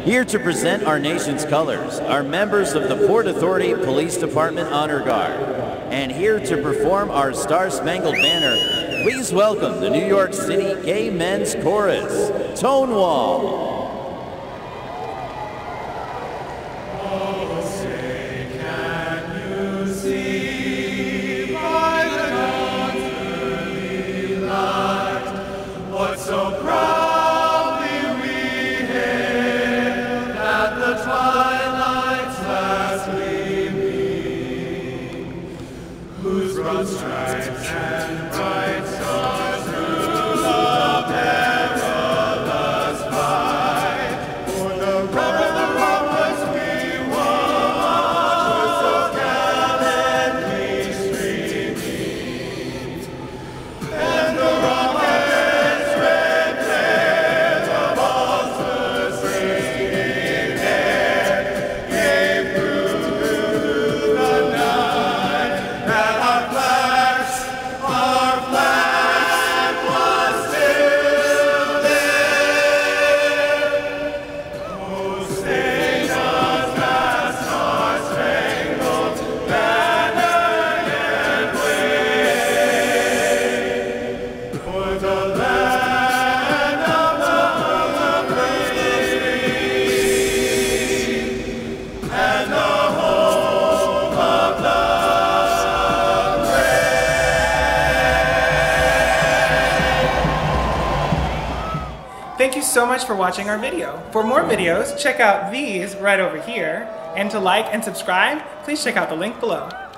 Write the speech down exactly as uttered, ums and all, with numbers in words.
Here to present our nation's colors are members of the Port Authority Police Department Honor Guard. And here to perform our Star-Spangled Banner, please welcome the New York City Gay Men's Chorus, Tonewall. Stripes and bright stars through the perilous fight. For the red and the robbers we won, were so gallantly streaming. And the rockets' red glare, the monsters singing air, gave through the night that our Thank you so much for watching our video. For more videos, check out these right over here. And to like and subscribe, please check out the link below.